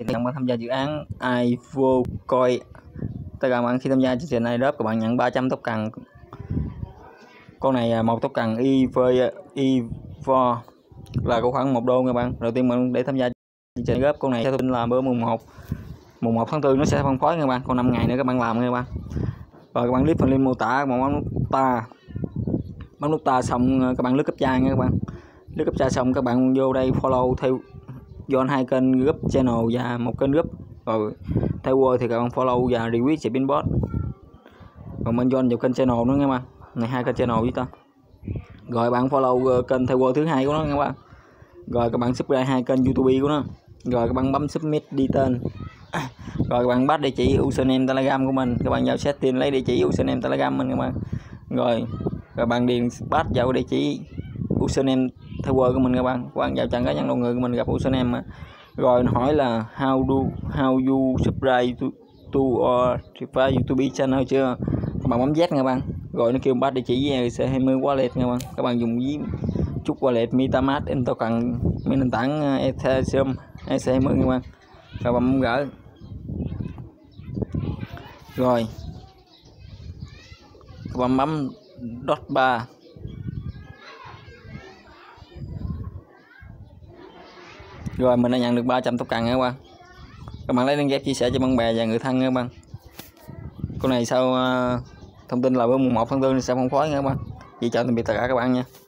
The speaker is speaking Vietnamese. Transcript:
Thì các bạn tham gia dự án iVocoin. Tất cả các bạn khi tham gia chương trình airdrop các bạn nhận 300 token. Con này một token EVO là có khoảng $1 các bạn. Đầu tiên bạn để tham gia chương trình airdrop con này theo tin là bữa mùng 1 tháng 4 nó sẽ phân phối các bạn, còn 5 ngày nữa các bạn làm các bạn. Rồi các bạn click phần link mô tả, các bạn bấm nút ta xong các bạn lướt cấp cha nha các bạn. Lướt cấp cha xong các bạn vô đây follow theo join 2 kênh group channel và 1 kênh group. Rồi theo Word thì các bạn follow và retweet sẽ pinbot. Còn mình join vào kênh channel nữa nha bạn. Này 2 kênh channel với ta. Rồi bạn follow kênh theo Word thứ hai của nó nha bạn. Rồi các bạn subscribe 2 kênh YouTube của nó. Rồi các bạn bấm submit đi tên. Rồi các bạn bắt địa chỉ username Telegram của mình, các bạn vào setting lấy địa chỉ username Telegram mình các bạn. Rồi các bạn điền bắt vào địa chỉ username theo Word của mình các bạn. Các bạn vào trang cá nhân đầu người của mình gặp username mà. Rồi hỏi là how you subscribe to or verify YouTube channel chưa. Các bạn bấm yes nha các bạn. Rồi nó kêu bắt địa chỉ ERC20 wallet nha các bạn. Các bạn dùng ví chút wallet MetaMask in token nền tảng Ethereum ERC20 nha các bạn. Các bạn bấm gỡ. Rồi các bạn bấm dot 3. Rồi mình đã nhận được 300 token nha các bạn. Các bạn lấy link ghép chia sẻ cho bạn bè và người thân nha các bạn. Con này sau thông tin là bữa mùng 1 tháng 4 sẽ phân phối nha các bạn. Chỉ chào tạm biệt tất cả các bạn nha.